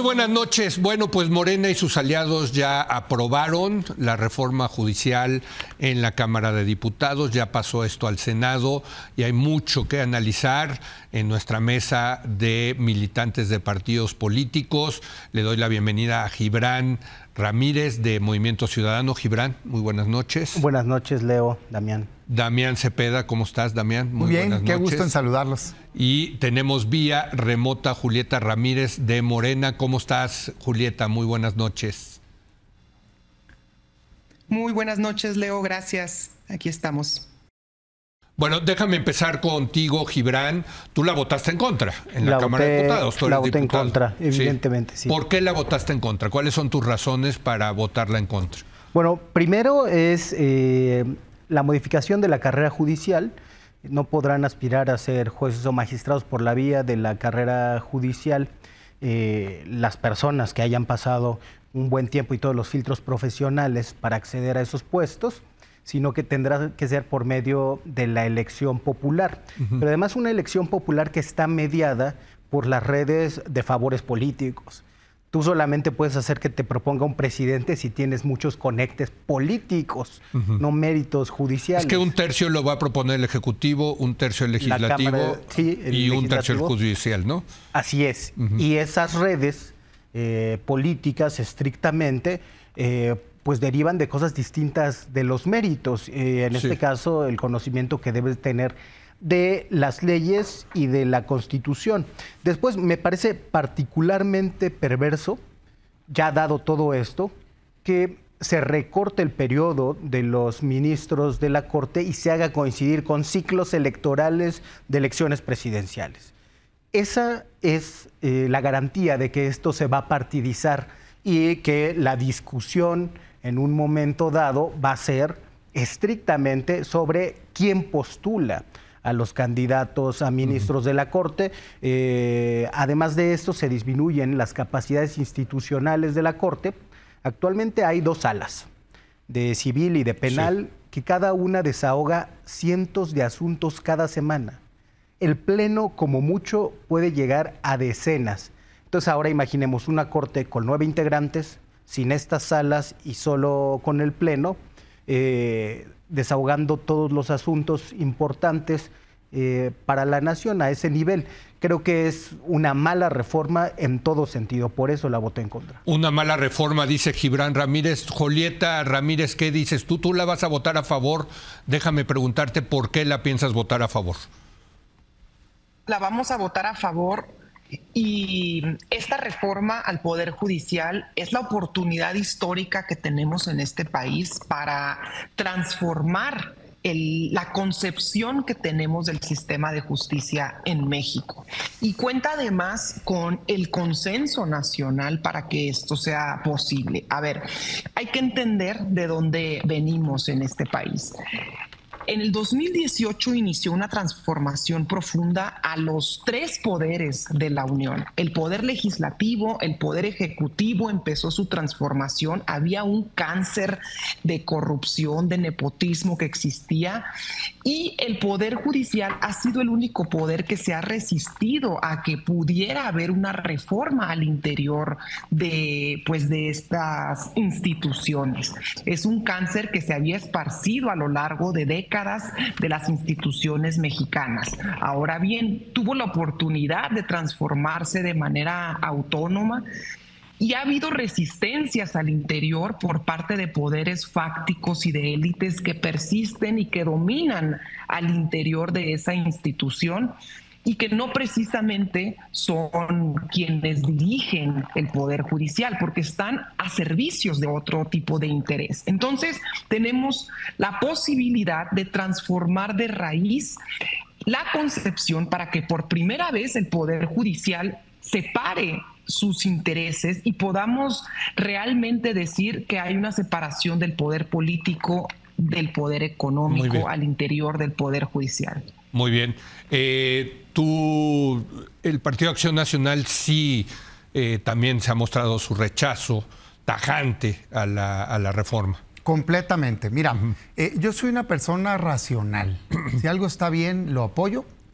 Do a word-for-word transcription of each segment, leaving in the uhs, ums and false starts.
buenas noches. Bueno, pues Morena y sus aliados ya aprobaron la reforma judicial en la Cámara de Diputados. Ya pasó esto al Senado y hay mucho que analizar en nuestra mesa de militantes de partidos políticos. Le doy la bienvenida a Gibran Ramírez de Movimiento Ciudadano. Gibran, muy buenas noches. Buenas noches, Leo, Damián. Damián Cepeda, ¿cómo estás, Damián? Muy, Muy bien, buenas qué noches. Gusto en saludarlos. Y tenemos vía remota Julieta Ramírez de Morena. ¿Cómo estás, Julieta? Muy buenas noches. Muy buenas noches, Leo, gracias. Aquí estamos. Bueno, déjame empezar contigo, Gibran. Tú la votaste en contra en la, la Cámara voté, de Diputados. Tú la eres voté diputado. en contra, evidentemente, sí. sí. ¿Por qué la votaste en contra? ¿Cuáles son tus razones para votarla en contra? Bueno, primero es eh, la modificación de la carrera judicial. No podrán aspirar a ser jueces o magistrados por la vía de la carrera judicial eh, las personas que hayan pasado un buen tiempo y todos los filtros profesionales para acceder a esos puestos, sino que tendrá que ser por medio de la elección popular. Uh-huh. Pero además una elección popular que está mediada por las redes de favores políticos. Tú solamente puedes hacer que te proponga un presidente si tienes muchos conectes políticos, uh-huh. no méritos judiciales. Es que un tercio lo va a proponer el Ejecutivo, un tercio el Legislativo Cámara, sí, el y legislativo. un tercio el Judicial, ¿no? Así es. Uh-huh. Y esas redes eh, políticas estrictamente eh, pues derivan de cosas distintas de los méritos. Eh, en sí. este caso, el conocimiento que debes tener de las leyes y de la Constitución. Después, me parece particularmente perverso, ya dado todo esto, que se recorte el periodo de los ministros de la Corte y se haga coincidir con ciclos electorales de elecciones presidenciales. Esa es eh, la garantía de que esto se va a partidizar y que la discusión en un momento dado va a ser estrictamente sobre quién postula a los candidatos a ministros uh-huh. de la Corte. Eh, además de esto, se disminuyen las capacidades institucionales de la Corte. Actualmente hay dos salas, de civil y de penal, sí. que cada una desahoga cientos de asuntos cada semana. El Pleno, como mucho, puede llegar a decenas. Entonces ahora imaginemos una Corte con nueve integrantes, sin estas salas y solo con el Pleno, eh, desahogando todos los asuntos importantes eh, para la nación a ese nivel. Creo que es una mala reforma en todo sentido, por eso la voté en contra. Una mala reforma, dice Gibran Ramírez. Julieta Ramírez, ¿qué dices tú? ¿Tú la vas a votar a favor? Déjame preguntarte por qué la piensas votar a favor. La vamos a votar a favor. Y esta reforma al Poder Judicial es la oportunidad histórica que tenemos en este país para transformar el, la concepción que tenemos del sistema de justicia en México. Y cuenta además con el consenso nacional para que esto sea posible. A ver, hay que entender de dónde venimos en este país. En el dos mil dieciocho inició una transformación profunda a los tres poderes de la Unión. El poder legislativo, el poder ejecutivo empezó su transformación. Había un cáncer de corrupción, de nepotismo que existía. Y el poder judicial ha sido el único poder que se ha resistido a que pudiera haber una reforma al interior de, pues, de estas instituciones. Es un cáncer que se había esparcido a lo largo de décadas de las instituciones mexicanas. Ahora bien, tuvo la oportunidad de transformarse de manera autónoma y ha habido resistencias al interior por parte de poderes fácticos y de élites que persisten y que dominan al interior de esa institución y que no precisamente son quienes dirigen el Poder Judicial, porque están a servicios de otro tipo de interés. Entonces, tenemos la posibilidad de transformar de raíz la concepción para que por primera vez el Poder Judicial separe sus intereses y podamos realmente decir que hay una separación del poder político del poder económico al interior del Poder Judicial. Muy bien. Eh, tú, el Partido Acción Nacional sí eh, también se ha mostrado su rechazo tajante a la, a la reforma. Completamente. Mira, uh-huh. eh, yo soy una persona racional. Si algo está bien, lo apoyo.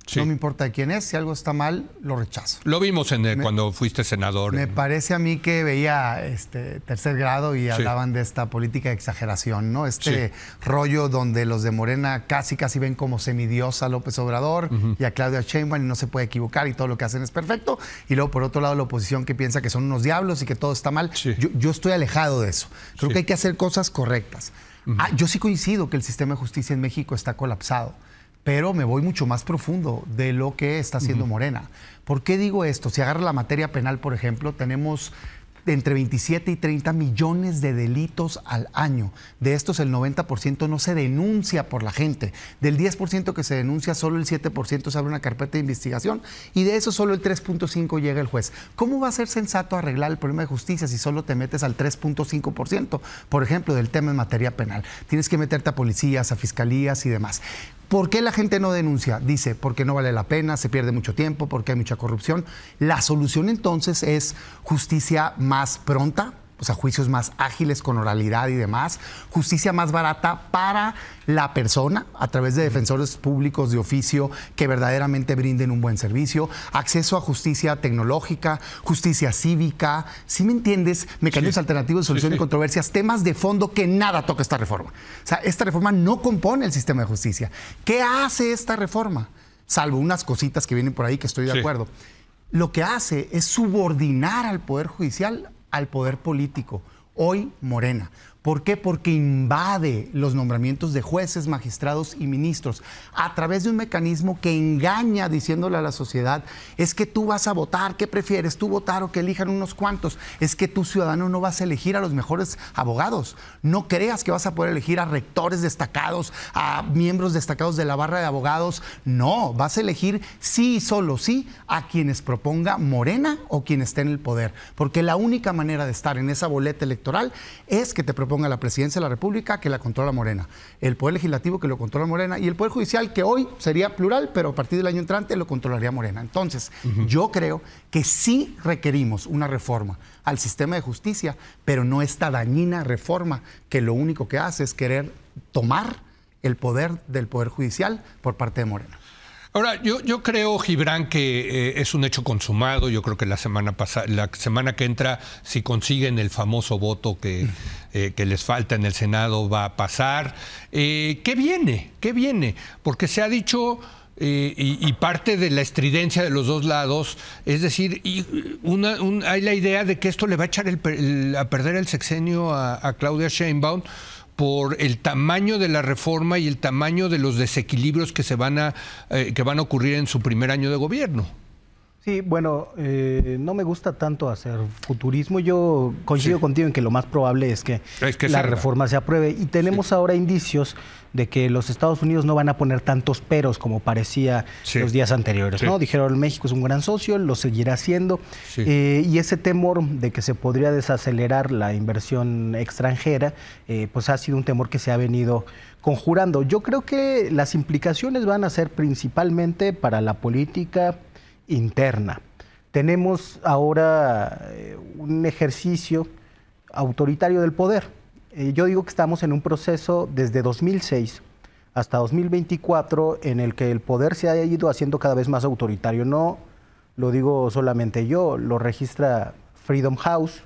Sí. No me importa de quién es, si algo está mal, lo rechazo. Lo vimos en, eh, me, cuando fuiste senador. Me en... parece a mí que veía este tercer grado y sí. hablaban de esta política de exageración, ¿no? Este sí. rollo donde los de Morena casi casi ven como semidios a López Obrador uh-huh. y a Claudia Sheinbaum y no se puede equivocar y todo lo que hacen es perfecto. Y luego, por otro lado, la oposición que piensa que son unos diablos y que todo está mal. Sí. Yo, yo estoy alejado de eso. Creo sí. que hay que hacer cosas correctas. Uh-huh. Ah, yo sí coincido que el sistema de justicia en México está colapsado. Pero me voy mucho más profundo de lo que está haciendo uh-huh. Morena. ¿Por qué digo esto? Si agarra la materia penal, por ejemplo, tenemos entre veintisiete y treinta millones de delitos al año. De estos, el noventa por ciento no se denuncia por la gente. Del diez por ciento que se denuncia, solo el siete por ciento se abre una carpeta de investigación y de eso solo el tres punto cinco por ciento llega el juez. ¿Cómo va a ser sensato arreglar el problema de justicia si solo te metes al tres punto cinco por ciento, por ejemplo, del tema en materia penal? Tienes que meterte a policías, a fiscalías y demás. ¿Por qué la gente no denuncia? Dice, porque no vale la pena, se pierde mucho tiempo, porque hay mucha corrupción. La solución entonces es justicia más pronta, o sea, juicios más ágiles con oralidad y demás, justicia más barata para la persona a través de defensores públicos de oficio que verdaderamente brinden un buen servicio, acceso a justicia tecnológica, justicia cívica, ¿sí me entiendes? Mecanismos sí. alternativos de solución sí, sí. de controversias, temas de fondo que nada toca esta reforma. O sea, esta reforma no compone el sistema de justicia. ¿Qué hace esta reforma? Salvo unas cositas que vienen por ahí que estoy de sí. acuerdo. Lo que hace es subordinar al Poder Judicial al poder político, hoy Morena. ¿Por qué? Porque invade los nombramientos de jueces, magistrados y ministros a través de un mecanismo que engaña diciéndole a la sociedad, es que tú vas a votar, ¿qué prefieres? ¿Tú votar o que elijan unos cuantos? Es que tú, ciudadano, no vas a elegir a los mejores abogados. No creas que vas a poder elegir a rectores destacados, a miembros destacados de la barra de abogados. No, vas a elegir sí y solo sí a quienes proponga Morena o quien esté en el poder. Porque la única manera de estar en esa boleta electoral es que te proponga a la presidencia de la República, que la controla Morena, el Poder Legislativo, que lo controla Morena, y el Poder Judicial, que hoy sería plural, pero a partir del año entrante lo controlaría Morena. Entonces, uh-huh. yo creo que sí requerimos una reforma al sistema de justicia, pero no esta dañina reforma que lo único que hace es querer tomar el poder del Poder Judicial por parte de Morena. Ahora, yo, yo creo, Gibran, que eh, es un hecho consumado. Yo creo que la semana pasada, la semana que entra, si consiguen el famoso voto que, eh, que les falta en el Senado, va a pasar. Eh, ¿Qué viene? ¿Qué viene? Porque se ha dicho, eh, y, y parte de la estridencia de los dos lados, es decir, y una, un, hay la idea de que esto le va a echar el, el, a perder el sexenio a, a Claudia Sheinbaum, por el tamaño de la reforma y el tamaño de los desequilibrios que se van a eh, que van a ocurrir en su primer año de gobierno. Sí, bueno, eh, no me gusta tanto hacer futurismo. Yo coincido sí. contigo en que lo más probable es que, es que la salga. reforma se apruebe. Y tenemos sí. ahora indicios de que los Estados Unidos no van a poner tantos peros como parecía sí. los días anteriores, sí. ¿no? Dijeron, México es un gran socio, lo seguirá haciendo. Sí. Eh, y ese temor de que se podría desacelerar la inversión extranjera, eh, pues ha sido un temor que se ha venido conjurando. Yo creo que las implicaciones van a ser principalmente para la política interna. Tenemos ahora eh, un ejercicio autoritario del poder. Eh, yo digo que estamos en un proceso desde dos mil seis hasta dos mil veinticuatro en el que el poder se ha ido haciendo cada vez más autoritario. No lo digo solamente yo, lo registra Freedom House,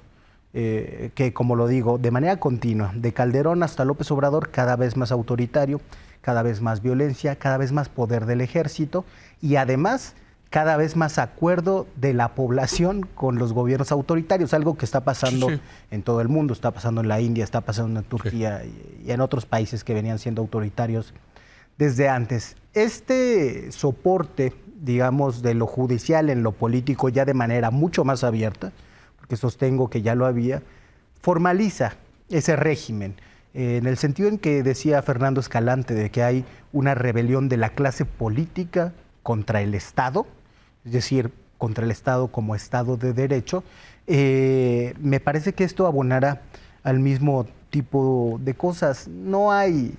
eh, que como lo digo, de manera continua, de Calderón hasta López Obrador, cada vez más autoritario, cada vez más violencia, cada vez más poder del ejército y además cada vez más acuerdo de la población con los gobiernos autoritarios, algo que está pasando sí, sí. en todo el mundo, está pasando en la India, está pasando en Turquía sí. y en otros países que venían siendo autoritarios desde antes. Este soporte, digamos, de lo judicial en lo político ya de manera mucho más abierta, porque sostengo que ya lo había, formaliza ese régimen, eh, en el sentido en que decía Fernando Escalante de que hay una rebelión de la clase política contra el Estado, es decir, contra el Estado como Estado de Derecho. Eh, me parece que esto abonará al mismo tipo de cosas. No hay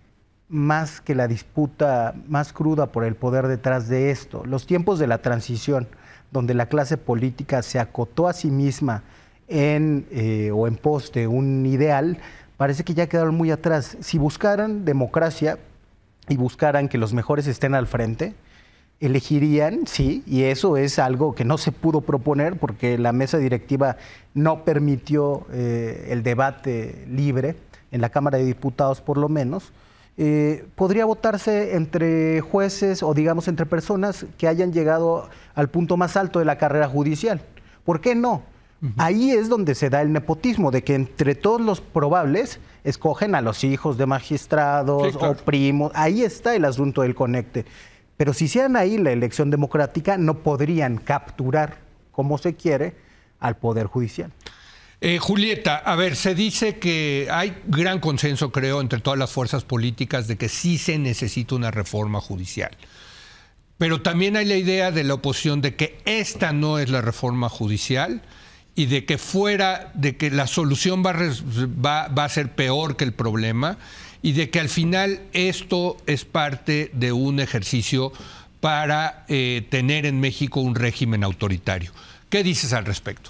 más que la disputa más cruda por el poder detrás de esto. Los tiempos de la transición, donde la clase política se acotó a sí misma en, eh, o en pos de un ideal, parece que ya quedaron muy atrás. Si buscaran democracia y buscaran que los mejores estén al frente, elegirían, sí, y eso es algo que no se pudo proponer porque la mesa directiva no permitió eh, el debate libre, en la Cámara de Diputados por lo menos. Eh, podría votarse entre jueces o digamos entre personas que hayan llegado al punto más alto de la carrera judicial. ¿Por qué no? Uh-huh. Ahí es donde se da el nepotismo, de que entre todos los probables escogen a los hijos de magistrados, sí, claro, o primos. Ahí está el asunto del conecte. Pero si hicieran ahí la elección democrática, no podrían capturar, como se quiere, al Poder Judicial. Eh, Julieta, a ver, se dice que hay gran consenso, creo, entre todas las fuerzas políticas de que sí se necesita una reforma judicial. Pero también hay la idea de la oposición de que esta no es la reforma judicial y de que fuera, de que la solución va a, va, va a ser peor que el problema y de que al final esto es parte de un ejercicio para eh, tener en México un régimen autoritario. ¿Qué dices al respecto?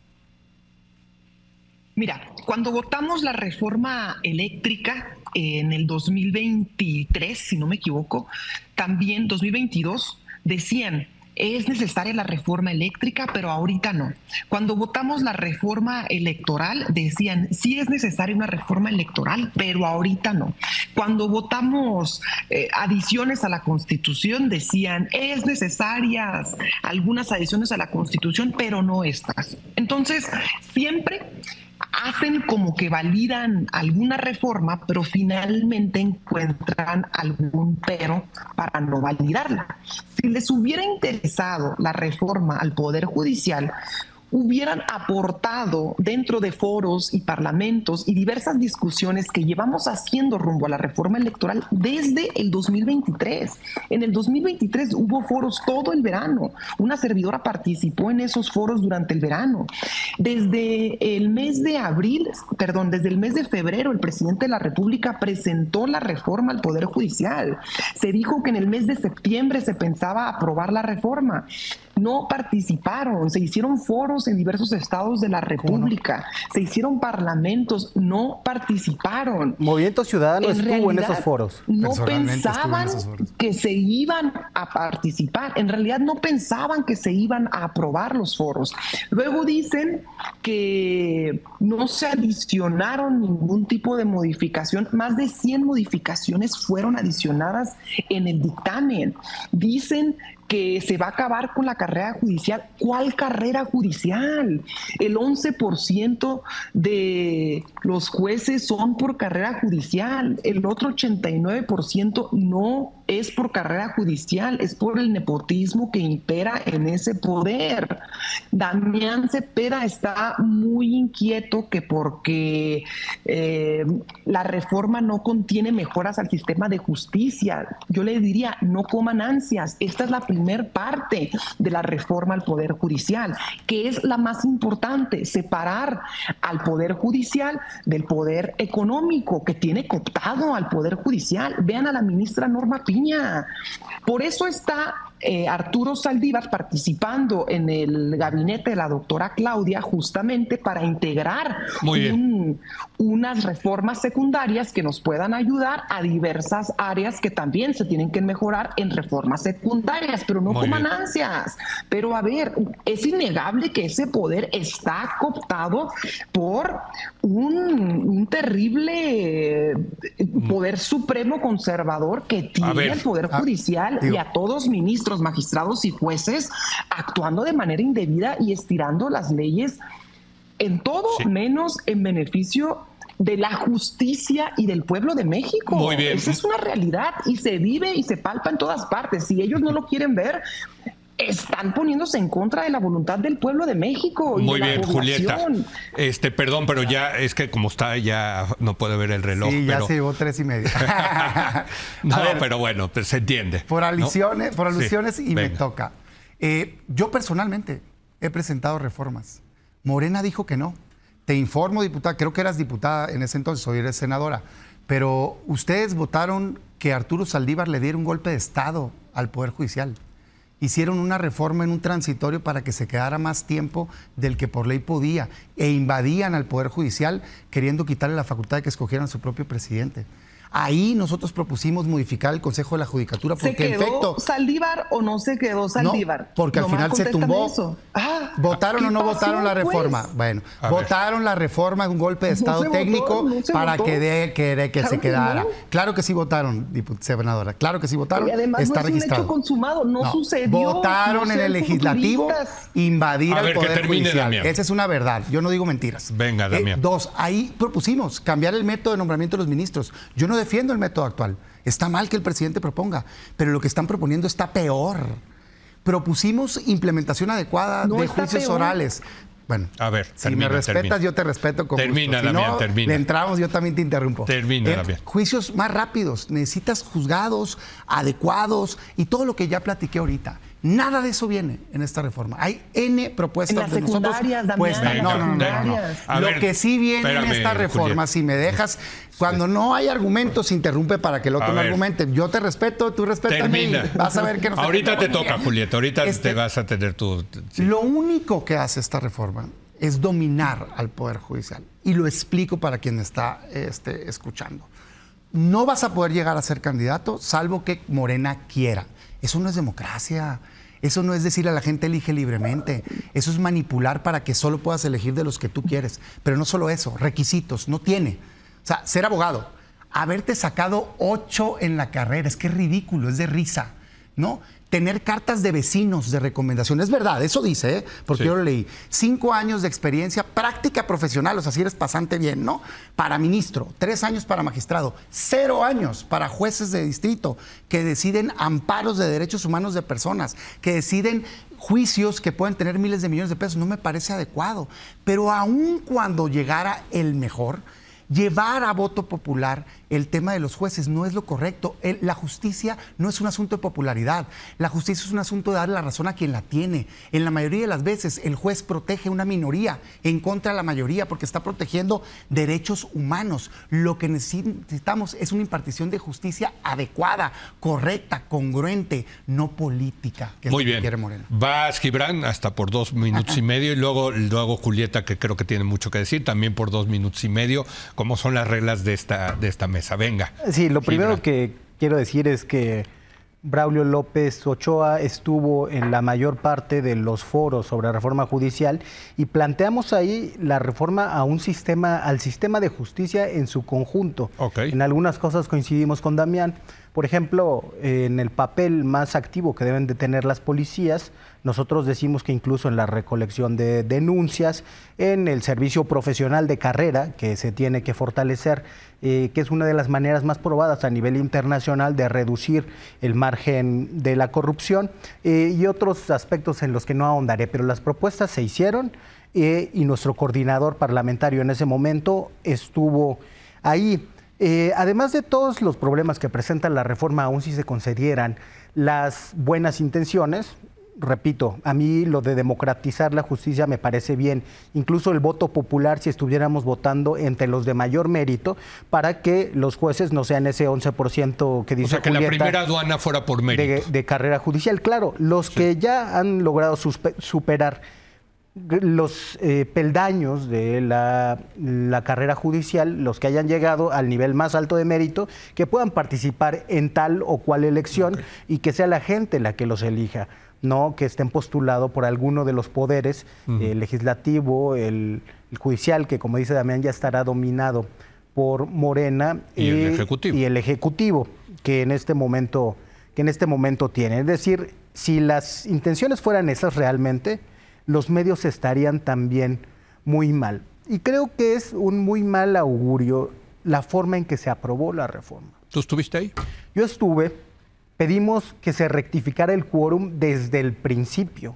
Mira, cuando votamos la reforma eléctrica en el dos mil veintitrés, si no me equivoco, también dos mil veintidós, decían, es necesaria la reforma eléctrica, pero ahorita no. Cuando votamos la reforma electoral, decían, sí es necesaria una reforma electoral, pero ahorita no. Cuando votamos eh, adiciones a la Constitución, decían, es necesarias algunas adiciones a la Constitución, pero no estas. Entonces, siempre hacen como que validan alguna reforma, pero finalmente encuentran algún pero para no validarla. Si les hubiera interesado la reforma al Poder Judicial, hubieran aportado dentro de foros y parlamentos y diversas discusiones que llevamos haciendo rumbo a la reforma electoral desde el dos mil veintitrés. En el dos mil veintitrés hubo foros todo el verano. Una servidora participó en esos foros durante el verano. Desde el mes de abril, perdón, desde el mes de febrero, el presidente de la República presentó la reforma al Poder Judicial. Se dijo que en el mes de septiembre se pensaba aprobar la reforma. No participaron, se hicieron foros en diversos estados de la República, no? se hicieron parlamentos, no participaron. Movimiento Ciudadano en estuvo en esos foros. No pensaban foros. que se iban a participar, en realidad no pensaban que se iban a aprobar los foros. Luego dicen que no se adicionaron ningún tipo de modificación, más de cien modificaciones fueron adicionadas en el dictamen. Dicen que se va a acabar con la carrera judicial. ¿Cuál carrera judicial? El once por ciento de los jueces son por carrera judicial, el otro ochenta y nueve por ciento no es por carrera judicial, es por el nepotismo que impera en ese poder. Damián Cepeda está muy inquieto que porque eh, la reforma no contiene mejoras al sistema de justicia. Yo le diría, no coman ansias, esta es la primer parte de la reforma al Poder Judicial, que es la más importante, separar al Poder Judicial del poder económico que tiene cooptado al Poder Judicial. Vean a la ministra Norma Piña. Por eso está eh, Arturo Saldívar participando en el gabinete de la doctora Claudia justamente para integrar un, unas reformas secundarias que nos puedan ayudar a diversas áreas que también se tienen que mejorar en reformas secundarias, pero no coman ansias. Pero a ver, es innegable que ese poder está cooptado por un, un terrible poder supremo conservador que tiene el Poder Judicial ah, y a todos ministros, magistrados y jueces actuando de manera indebida y estirando las leyes en todo sí. menos en beneficio de la justicia y del pueblo de México. Muy bien. Esa es una realidad y se vive y se palpa en todas partes. Si ellos no lo quieren ver, están poniéndose en contra de la voluntad del pueblo de México. Y Muy de la bien, población. Julieta. Este, perdón, pero ya es que como está, ya no puede ver el reloj. Sí, ya pero... se llevó tres y media. no, ver, pero bueno, pues se entiende. Por alusiones, ¿no? por alusiones sí, y venga. me toca. Eh, yo personalmente he presentado reformas. Morena dijo que no. Te informo, diputada, creo que eras diputada en ese entonces, hoy eres senadora, pero ustedes votaron que Arturo Saldívar le diera un golpe de Estado al Poder Judicial. Hicieron una reforma en un transitorio para que se quedara más tiempo del que por ley podía e invadían al Poder Judicial queriendo quitarle la facultad de que escogieran su propio presidente. Ahí nosotros propusimos modificar el Consejo de la Judicatura porque, ¿Se quedó en efecto, Saldívar o no se quedó Saldívar? No, porque al Nomás final se tumbó. eso. Ah, ¿Votaron o no pasó, votaron la reforma? Pues? Bueno, A votaron ver. la reforma, un golpe de Estado no técnico votó, no para votó. que, de, que, de, que claro se quedara. Que no. Claro que sí votaron, senadora. Claro que sí votaron. Y además Está no es registrado. un hecho consumado, no, no. sucedió. Votaron no en el legislativo populistas. invadir A al ver, que Poder termine, Judicial. Damián. Esa es una verdad. Yo no digo mentiras. Venga, Damián. Eh, dos, ahí propusimos cambiar el método de nombramiento de los ministros. Yo no defiendo el método actual. Está mal que el presidente proponga, pero lo que están proponiendo está peor. Propusimos implementación adecuada no de juicios peor. orales. Bueno, a ver, si termina, me respetas, termina. yo te respeto con Termina, gusto. Si Damián, no, termina. le entramos, yo también te interrumpo. Termina, Eh, Damián. Juicios más rápidos. Necesitas juzgados adecuados y todo lo que ya platiqué ahorita. Nada de eso viene en esta reforma. Hay N propuestas En las de nosotros secundarias, Damián, puestas. en No, las no, no, no, no. secundarias. A Lo ver, que sí viene espérame, en esta reforma, Julieta. si me dejas, cuando no hay argumentos, se interrumpe para que el otro A no ver. argumente. Yo te respeto, tú respétame. Termina. y Vas a ver que no se Ahorita te termina. toca, Julieta. Ahorita Este- te vas a tener tu... sí. Lo único que hace esta reforma es dominar al Poder Judicial. Y lo explico para quien me está este, escuchando. No vas a poder llegar a ser candidato salvo que Morena quiera. Eso no es democracia. Eso no es decir a la gente elige libremente. Eso es manipular para que solo puedas elegir de los que tú quieres. Pero no solo eso, requisitos, no tiene. O sea, ser abogado, haberte sacado ocho en la carrera, es que es ridículo, es de risa, ¿no? Tener cartas de vecinos de recomendación, es verdad, eso dice, ¿eh? Porque Sí. yo lo leí. Cinco años de experiencia, práctica profesional, o sea, si eres pasante bien, ¿no? Para ministro, tres años para magistrado, cero años para jueces de distrito que deciden amparos de derechos humanos de personas, que deciden juicios que pueden tener miles de millones de pesos. No me parece adecuado. Pero aun cuando llegara el mejor, llevar a voto popular el tema de los jueces no es lo correcto. El- la justicia no es un asunto de popularidad. La justicia es un asunto de darle la razón a quien la tiene. En la mayoría de las veces el juez protege a una minoría en contra de la mayoría porque está protegiendo derechos humanos. Lo que necesitamos es una impartición de justicia adecuada, correcta, congruente, no política, que es Muy lo que bien. quiere Morena. Vas, Gibran, hasta por dos minutos y medio. Y luego, luego Julieta, que creo que tiene mucho que decir, también por dos minutos y medio. ¿Cómo son las reglas de esta, de esta mesa? Venga. Sí, lo primero Gibran. que quiero decir es que Braulio López Ochoa estuvo en la mayor parte de los foros sobre reforma judicial y planteamos ahí la reforma a un sistema, al sistema de justicia en su conjunto. Ok. En algunas cosas coincidimos con Damián. Por ejemplo, en el papel más activo que deben de tener las policías, nosotros decimos que incluso en la recolección de denuncias, en el servicio profesional de carrera, que se tiene que fortalecer, eh, que es una de las maneras más probadas a nivel internacional de reducir el margen de la corrupción, eh, y otros aspectos en los que no ahondaré, pero las propuestas se hicieron eh, y nuestro coordinador parlamentario en ese momento estuvo ahí. Eh, además de todos los problemas que presenta la reforma, aun si se concedieran las buenas intenciones, repito, a mí lo de democratizar la justicia me parece bien, incluso el voto popular si estuviéramos votando entre los de mayor mérito para que los jueces no sean ese once por ciento que dice O sea, que Julieta, la primera aduana fuera por de, mérito. de carrera judicial. Claro, los Sí. que ya han logrado suspe- superar los eh, peldaños de la, la carrera judicial, los que hayan llegado al nivel más alto de mérito, que puedan participar en tal o cual elección, okay, y que sea la gente la que los elija, no que estén postulados por alguno de los poderes, uh-huh, el legislativo, el, el judicial, que como dice Damián ya estará dominado por Morena, y, y el ejecutivo, y el ejecutivo que en este momento que en este momento tiene. Es decir, si las intenciones fueran esas realmente, los medios estarían también muy mal. Y creo que es un muy mal augurio la forma en que se aprobó la reforma. ¿Tú estuviste ahí? Yo estuve. Pedimos que se rectificara el quórum desde el principio.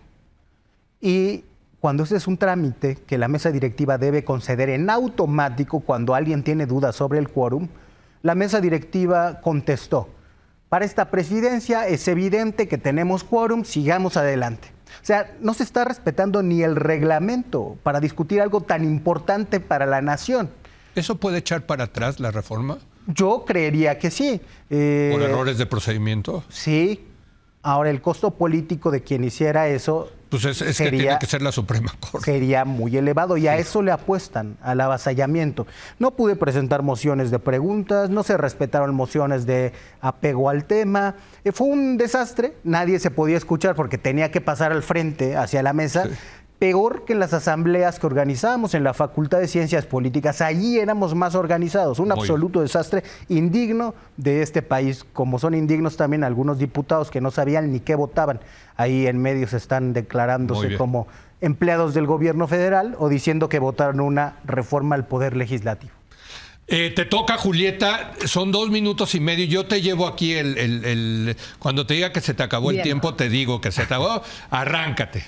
Y cuando ese es un trámite que la mesa directiva debe conceder en automático cuando alguien tiene dudas sobre el quórum, la mesa directiva contestó: para esta presidencia es evidente que tenemos quórum, sigamos adelante. O sea, no se está respetando ni el reglamento para discutir algo tan importante para la nación. ¿Eso puede echar para atrás la reforma? Yo creería que sí. Eh, ¿Por errores de procedimiento? Sí. Ahora, el costo político de quien hiciera eso Pues es, es sería, que tiene que ser la Suprema Corte. Sería muy elevado y sí. a eso le apuestan, al avasallamiento. No pude presentar mociones de preguntas, no se respetaron mociones de apego al tema. Eh, fue un desastre, nadie se podía escuchar porque tenía que pasar al frente, hacia la mesa. Sí. Peor que en las asambleas que organizábamos en la Facultad de Ciencias Políticas. Allí éramos más organizados. Un Muy absoluto bien. desastre indigno de este país, como son indignos también algunos diputados que no sabían ni qué votaban. Ahí en medios están declarándose como empleados del gobierno federal o diciendo que votaron una reforma al Poder Legislativo. Eh, te toca, Julieta, son dos minutos y medio. Yo te llevo aquí el... el, el cuando te diga que se te acabó Bien. el tiempo, te digo que se te acabó. Arráncate.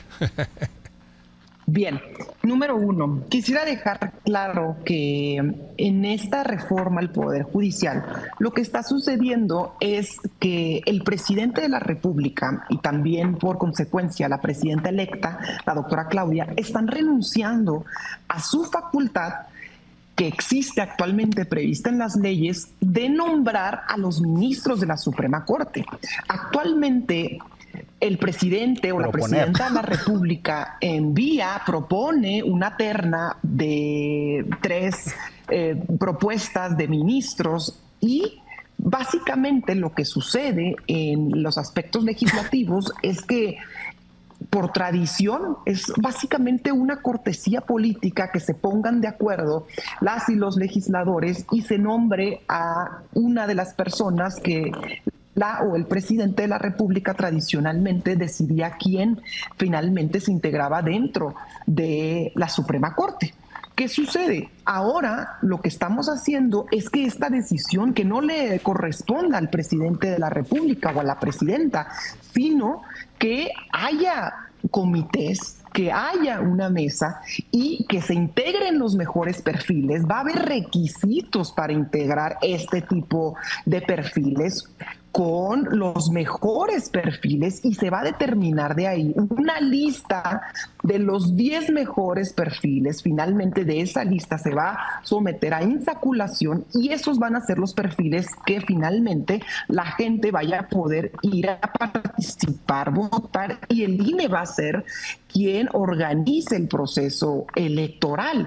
Bien, número uno, quisiera dejar claro que en esta reforma al Poder Judicial lo que está sucediendo es que el presidente de la República y también por consecuencia la presidenta electa, la doctora Claudia, están renunciando a su facultad que existe actualmente prevista en las leyes de nombrar a los ministros de la Suprema Corte. Actualmente el presidente o Proponer. la presidenta de la República envía, propone una terna de tres eh, propuestas de ministros y básicamente lo que sucede en los aspectos legislativos es que por tradición es básicamente una cortesía política que se pongan de acuerdo las y los legisladores y se nombre a una de las personas que la o el presidente de la República tradicionalmente decidía quién finalmente se integraba dentro de la Suprema Corte. ¿Qué sucede? Ahora lo que estamos haciendo es que esta decisión que no le corresponda al presidente de la República o a la presidenta, sino que haya comités, que haya una mesa y que se integren los mejores perfiles. Va a haber requisitos para integrar este tipo de perfiles con los mejores perfiles y se va a determinar de ahí una lista de los diez mejores perfiles. Finalmente de esa lista se va a someter a insaculación y esos van a ser los perfiles que finalmente la gente vaya a poder ir a participar, votar y el I N E va a ser quien organice el proceso electoral.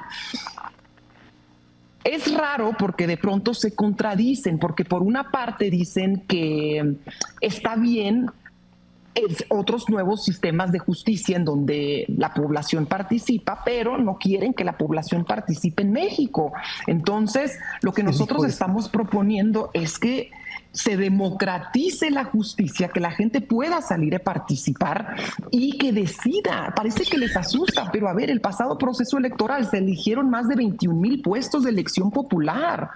Es raro porque de pronto se contradicen, porque por una parte dicen que está bien otros nuevos sistemas de justicia en donde la población participa, pero no quieren que la población participe en México. Entonces, lo que nosotros estamos proponiendo es que se democratice la justicia, que la gente pueda salir a participar y que decida. Parece que les asusta, pero a ver, el pasado proceso electoral se eligieron más de veintiún mil puestos de elección popular.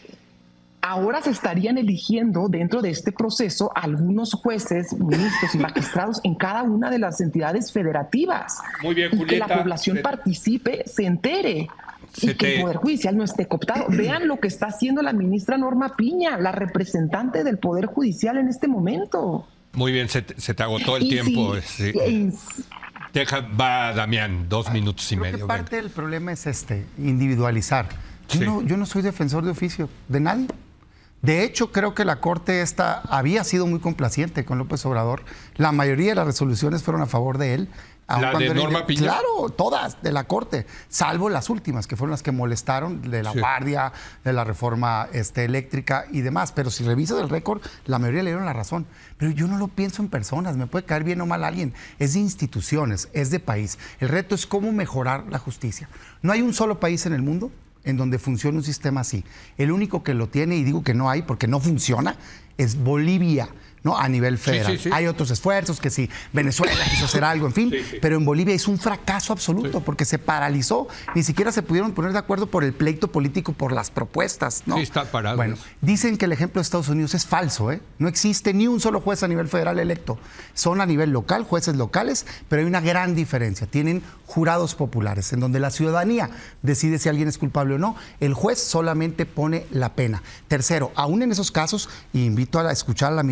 Ahora se estarían eligiendo dentro de este proceso algunos jueces, ministros y magistrados en cada una de las entidades federativas. Muy bien, Julieta. Y que la población participe, se entere. Se y que te... el Poder Judicial no esté cooptado. Vean lo que está haciendo la ministra Norma Piña, la representante del Poder Judicial en este momento. Muy bien, se te, se te agotó el y tiempo. Sí, sí. Deja, va, Damián, dos minutos y Creo medio. Que parte del problema es este, individualizar. Yo, sí. no, yo no soy defensor de oficio de nadie. De hecho, creo que la Corte esta había sido muy complaciente con López Obrador. La mayoría de las resoluciones fueron a favor de él. ¿La de Norma era, Piña? Claro, todas de la Corte, salvo las últimas, que fueron las que molestaron, de la sí. guardia, de la reforma este, eléctrica y demás. Pero si revisas el récord, la mayoría le dieron la razón. Pero yo no lo pienso en personas, me puede caer bien o mal alguien. Es de instituciones, es de país. El reto es cómo mejorar la justicia. No hay un solo país en el mundo en donde funcione un sistema así. El único que lo tiene, y digo que no hay porque no funciona, es Bolivia, ¿no? A nivel federal. Sí, sí, sí. Hay otros esfuerzos, que si Venezuela quiso hacer algo, en fin, sí, sí. pero en Bolivia es un fracaso absoluto sí. porque se paralizó, ni siquiera se pudieron poner de acuerdo por el pleito político, por las propuestas, ¿no? Sí, está parado. Bueno, dicen que el ejemplo de Estados Unidos es falso, ¿eh? No existe ni un solo juez a nivel federal electo. Son a nivel local, jueces locales, pero hay una gran diferencia. Tienen jurados populares, en donde la ciudadanía decide si alguien es culpable o no. El juez solamente pone la pena. Tercero, aún en esos casos, y invito a escuchar a la ministra Loreta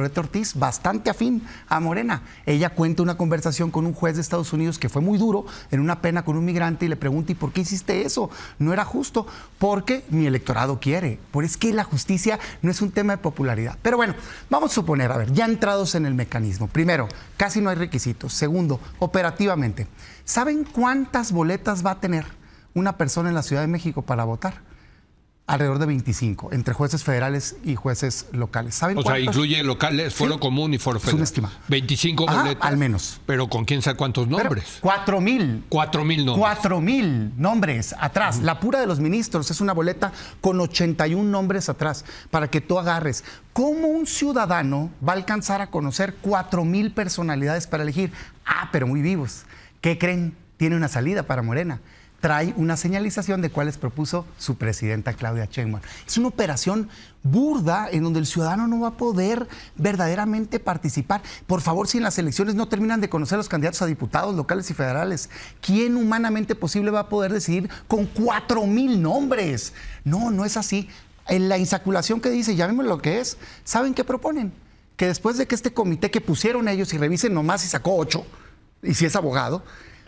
Loretta Ortiz, bastante afín a Morena. Ella cuenta una conversación con un juez de Estados Unidos que fue muy duro en una pena con un migrante y le pregunta, ¿y por qué hiciste eso? No era justo. Porque mi electorado quiere. Por es que la justicia no es un tema de popularidad. Pero bueno, vamos a suponer, a ver, ya entrados en el mecanismo. Primero, casi no hay requisitos. Segundo, operativamente, ¿saben cuántas boletas va a tener una persona en la Ciudad de México para votar? Alrededor de veinticinco, entre jueces federales y jueces locales. ¿Saben o cuántos? sea, incluye locales, foro sí, común y foro federal. Es una estima. veinticinco Ajá, boletas. al menos. Pero con quién sabe cuántos nombres. Pero cuatro mil. Cuatro mil nombres. Cuatro mil nombres atrás. Uh-huh. La pura de los ministros es una boleta con ochenta y un nombres atrás para que tú agarres. ¿Cómo un ciudadano va a alcanzar a conocer cuatro mil personalidades para elegir? Ah, pero muy vivos. ¿Qué creen? Tiene una salida para Morena. Trae una señalización de cuáles propuso su presidenta Claudia Sheinbaum. Es una operación burda en donde el ciudadano no va a poder verdaderamente participar. Por favor, si en las elecciones no terminan de conocer los candidatos a diputados locales y federales, ¿quién humanamente posible va a poder decidir con cuatro mil nombres? No, no es así. En la insaculación que dice, llamémoslo lo que es, ¿saben qué proponen? Que después de que este comité que pusieron ellos y revisen nomás si sacó ocho, y si es abogado,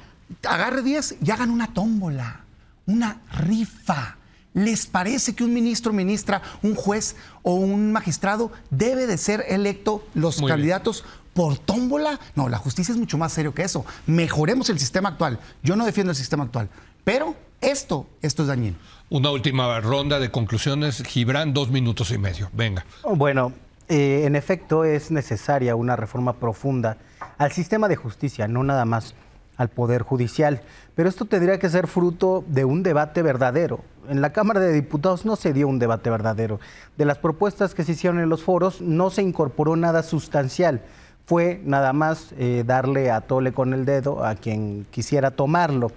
agarre diez y hagan una tómbola, una rifa. ¿Les parece que un ministro, ministra, un juez o un magistrado debe de ser electo los Muy candidatos bien. por tómbola? No, la justicia es mucho más serio que eso. Mejoremos el sistema actual. Yo no defiendo el sistema actual, pero esto, esto es dañino. Una última ronda de conclusiones. Gibran, dos minutos y medio. Venga. Bueno, eh, en efecto es necesaria una reforma profunda al sistema de justicia, no nada más al Poder Judicial, pero esto tendría que ser fruto de un debate verdadero. En la Cámara de Diputados no se dio un debate verdadero. De las propuestas que se hicieron en los foros no se incorporó nada sustancial. Fue nada más eh, darle a tole con el dedo a quien quisiera tomarlo.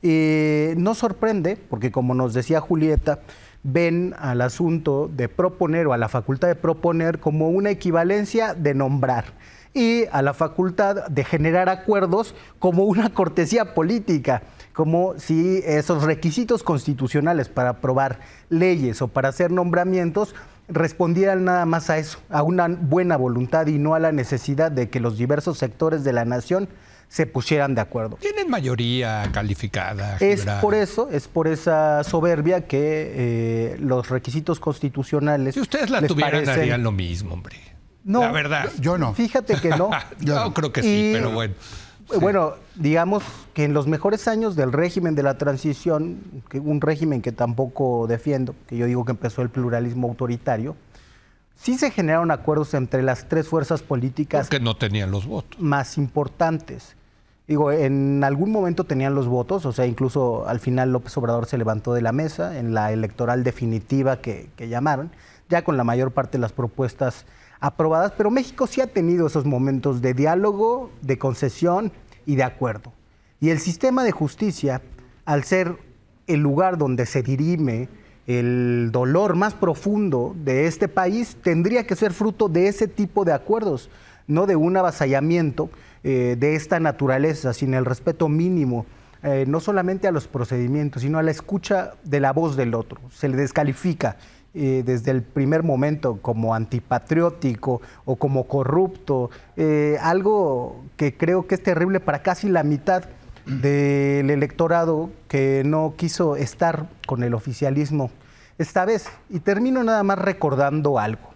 Eh, no sorprende, porque como nos decía Julieta, ven al asunto de proponer o a la facultad de proponer como una equivalencia de nombrar, y a la facultad de generar acuerdos como una cortesía política, como si esos requisitos constitucionales para aprobar leyes o para hacer nombramientos respondieran nada más a eso, a una buena voluntad y no a la necesidad de que los diversos sectores de la nación se pusieran de acuerdo. Tienen mayoría calificada. Es Gibran. por eso, es por esa soberbia que eh, los requisitos constitucionales. Si ustedes la tuvieran, parecen... harían lo mismo, hombre. No, la verdad. Yo no. Fíjate que no. yo no, creo que sí, y, pero bueno. Sí. Bueno, digamos que en los mejores años del régimen de la transición, que un régimen que tampoco defiendo, que yo digo que empezó el pluralismo autoritario, sí se generaron acuerdos entre las tres fuerzas políticas. Porque no tenían los votos. Más importantes. Digo, en algún momento tenían los votos, o sea, incluso al final López Obrador se levantó de la mesa en la electoral definitiva que, que llamaron, ya con la mayor parte de las propuestas aprobadas, pero México sí ha tenido esos momentos de diálogo, de concesión y de acuerdo. Y el sistema de justicia, al ser el lugar donde se dirime el dolor más profundo de este país, tendría que ser fruto de ese tipo de acuerdos, no de un avasallamiento eh, de esta naturaleza, sin el respeto mínimo, eh, no solamente a los procedimientos, sino a la escucha de la voz del otro. Se le descalifica Eh, desde el primer momento como antipatriótico o como corrupto, eh, algo que creo que es terrible para casi la mitad del electorado que no quiso estar con el oficialismo esta vez. Y termino nada más recordando algo.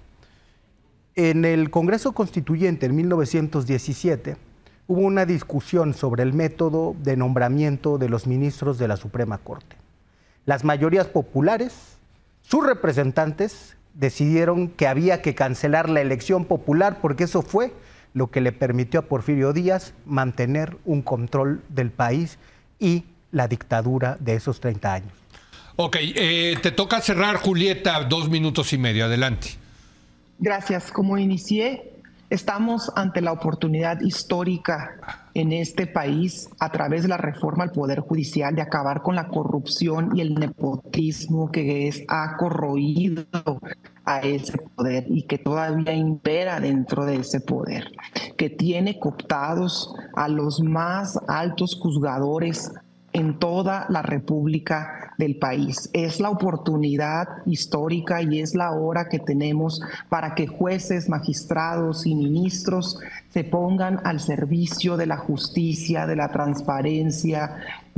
En el Congreso Constituyente en mil novecientos diecisiete hubo una discusión sobre el método de nombramiento de los ministros de la Suprema Corte. Las mayorías populares, sus representantes, decidieron que había que cancelar la elección popular porque eso fue lo que le permitió a Porfirio Díaz mantener un control del país y la dictadura de esos treinta años. Ok, eh, te toca cerrar, Julieta, dos minutos y medio, adelante. Gracias. Como inicié, estamos ante la oportunidad histórica en este país, a través de la reforma al Poder Judicial, de acabar con la corrupción y el nepotismo que es, ha corroído a ese poder y que todavía impera dentro de ese poder, que tiene cooptados a los más altos juzgadores en toda la República del país. Es la oportunidad histórica y es la hora que tenemos para que jueces, magistrados y ministros se pongan al servicio de la justicia, de la transparencia,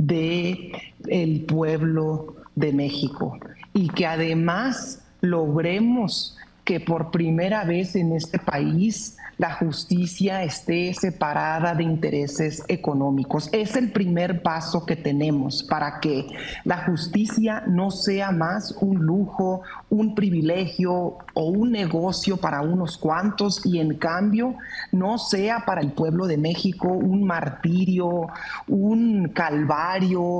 del pueblo de México. Y que además logremos que por primera vez en este país la justicia esté separada de intereses económicos. Es el primer paso que tenemos para que la justicia no sea más un lujo, un privilegio o un negocio para unos cuantos y en cambio no sea para el pueblo de México un martirio, un calvario,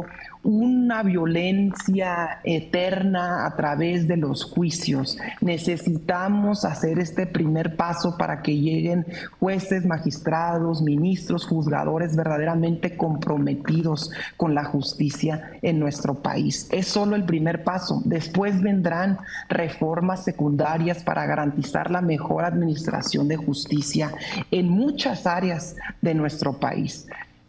una violencia eterna a través de los juicios. Necesitamos hacer este primer paso para que lleguen jueces, magistrados, ministros, juzgadores verdaderamente comprometidos con la justicia en nuestro país. Es solo el primer paso. Después vendrán reformas secundarias para garantizar la mejor administración de justicia en muchas áreas de nuestro país.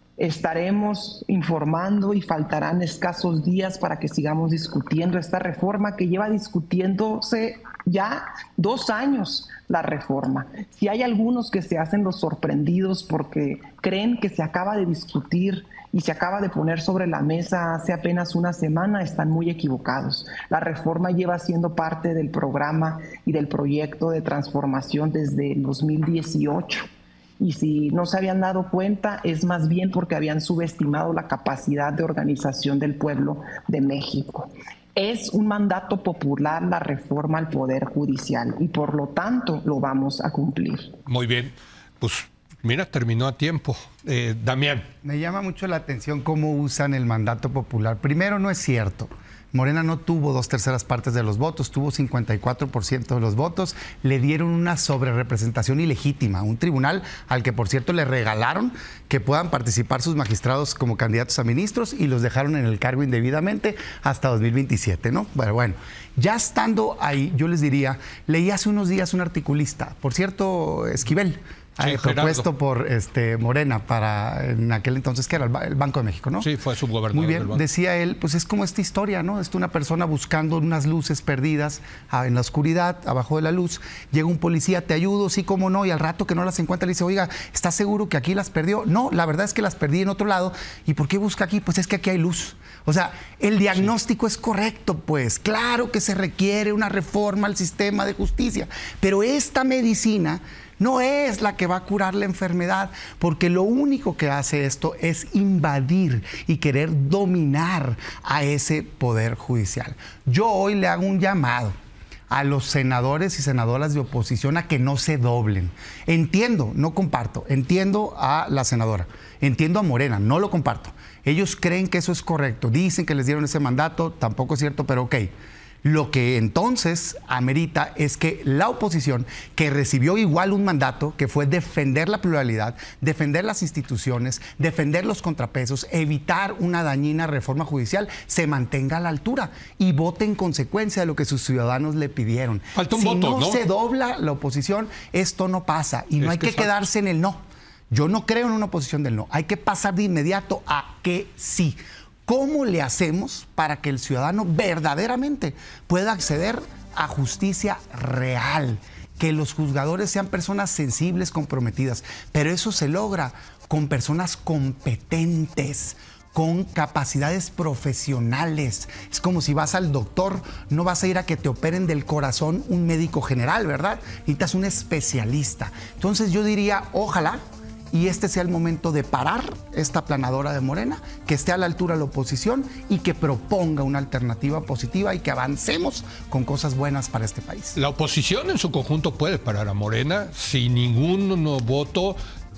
Estaremos informando y faltarán escasos días para que sigamos discutiendo esta reforma que lleva discutiéndose ya dos años la reforma. Si hay algunos que se hacen los sorprendidos porque creen que se acaba de discutir y se acaba de poner sobre la mesa hace apenas una semana, están muy equivocados. La reforma lleva siendo parte del programa y del proyecto de transformación desde el dos mil dieciocho. Y si no se habían dado cuenta, es más bien porque habían subestimado la capacidad de organización del pueblo de México. Es un mandato popular la reforma al Poder Judicial y por lo tanto lo vamos a cumplir. Muy bien, pues mira, terminó a tiempo. Eh, Damián. Me llama mucho la atención cómo usan el mandato popular. Primero, no es cierto. Morena no tuvo dos terceras partes de los votos, tuvo cincuenta y cuatro por ciento de los votos. Le dieron una sobrerepresentación ilegítima, un tribunal al que, por cierto, le regalaron que puedan participar sus magistrados como candidatos a ministros y los dejaron en el cargo indebidamente hasta dos mil veintisiete, ¿no? Pero bueno, ya estando ahí, yo les diría, leí hace unos días un articulista, por cierto, Esquivel, Sí, eh, propuesto por este, Morena para en aquel entonces que era el, el Banco de México, ¿no? Sí, fue subgobernador. Muy bien, decía él, pues es como esta historia, ¿no? Es una persona buscando unas luces perdidas ah, en la oscuridad, abajo de la luz. Llega un policía, te ayudo, sí, cómo no, y al rato que no las encuentra le dice, oiga, ¿estás seguro que aquí las perdió? No, la verdad es que las perdí en otro lado. ¿Y por qué busca aquí? Pues es que aquí hay luz. O sea, el diagnóstico sí. es correcto, pues. Claro que se requiere una reforma al sistema de justicia, pero esta medicina no es la que va a curar la enfermedad, porque lo único que hace esto es invadir y querer dominar a ese poder judicial. Yo hoy le hago un llamado a los senadores y senadoras de oposición a que no se doblen. Entiendo, no comparto, entiendo a la senadora, entiendo a Morena, no lo comparto. Ellos creen que eso es correcto, dicen que les dieron ese mandato, tampoco es cierto, pero ok. Lo que entonces amerita es que la oposición, que recibió igual un mandato, que fue defender la pluralidad, defender las instituciones, defender los contrapesos, evitar una dañina reforma judicial, se mantenga a la altura y vote en consecuencia de lo que sus ciudadanos le pidieron. Falta un si voto, no, ¿no? se dobla la oposición, esto no pasa y no Es hay que, que quedarse en el no. Yo no creo en una oposición del no. Hay que pasar de inmediato a que sí. ¿Cómo le hacemos para que el ciudadano verdaderamente pueda acceder a justicia real? Que los juzgadores sean personas sensibles, comprometidas. Pero eso se logra con personas competentes, con capacidades profesionales. Es como si vas al doctor, no vas a ir a que te operen del corazón un médico general, ¿verdad? Necesitas un especialista. Entonces yo diría, ojalá y este sea el momento de parar esta planadora de Morena, que esté a la altura de la oposición y que proponga una alternativa positiva y que avancemos con cosas buenas para este país. La oposición en su conjunto puede parar a Morena si ningún voto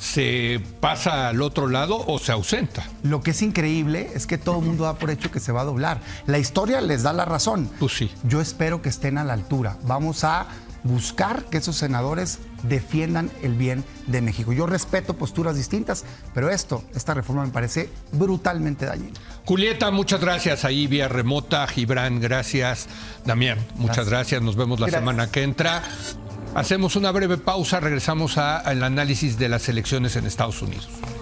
se pasa al otro lado o se ausenta. Lo que es increíble es que todo el mundo da por hecho que se va a doblar. La historia les da la razón. Pues sí. Yo espero que estén a la altura. Vamos a buscar que esos senadores defiendan el bien de México. Yo respeto posturas distintas, pero esto, esta reforma me parece brutalmente dañina. Julieta, muchas gracias. Ahí vía remota. Gibran, gracias. Damián, muchas gracias. gracias. Nos vemos la gracias. semana que entra. Hacemos una breve pausa. Regresamos al análisis de las elecciones en Estados Unidos.